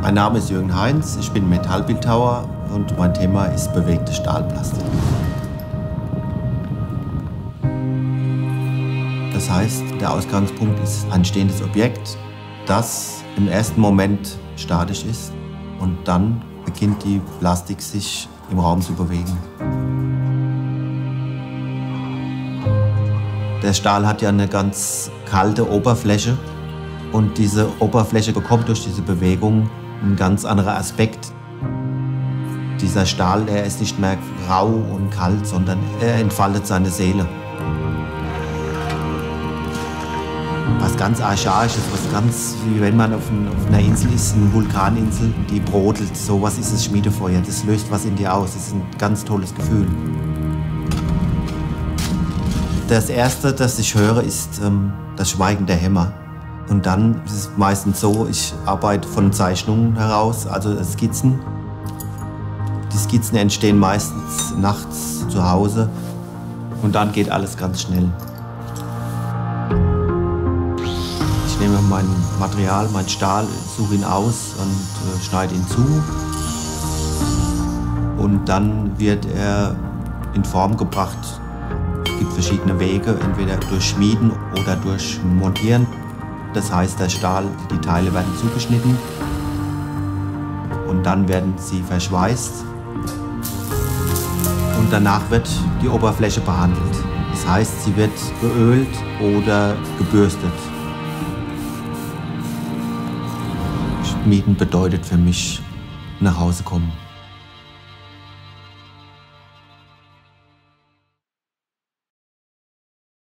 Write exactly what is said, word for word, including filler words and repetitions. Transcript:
Mein Name ist Jürgen Heinz, ich bin Metallbildhauer und mein Thema ist bewegte Stahlplastik. Das heißt, der Ausgangspunkt ist ein stehendes Objekt, das im ersten Moment statisch ist und dann beginnt die Plastik sich im Raum zu bewegen. Der Stahl hat ja eine ganz kalte Oberfläche und diese Oberfläche bekommt durch diese Bewegung einen ganz anderen Aspekt. Dieser Stahl, er ist nicht mehr rau und kalt, sondern er entfaltet seine Seele. Was ganz Archaisches, was ganz, wie wenn man auf, ein, auf einer Insel ist, eine Vulkaninsel, die brodelt. So was ist das Schmiedefeuer, das löst was in dir aus, das ist ein ganz tolles Gefühl. Das Erste, das ich höre, ist ähm, das Schweigen der Hämmer. Und dann ist es meistens so, ich arbeite von Zeichnungen heraus, also Skizzen. Die Skizzen entstehen meistens nachts zu Hause und dann geht alles ganz schnell. Ich nehme mein Material, meinen Stahl, suche ihn aus und äh, schneide ihn zu. Und dann wird er in Form gebracht. Es gibt verschiedene Wege, entweder durch Schmieden oder durch Montieren. Das heißt, der Stahl, die Teile werden zugeschnitten und dann werden sie verschweißt. Und danach wird die Oberfläche behandelt. Das heißt, sie wird geölt oder gebürstet. Schmieden bedeutet für mich nach Hause kommen.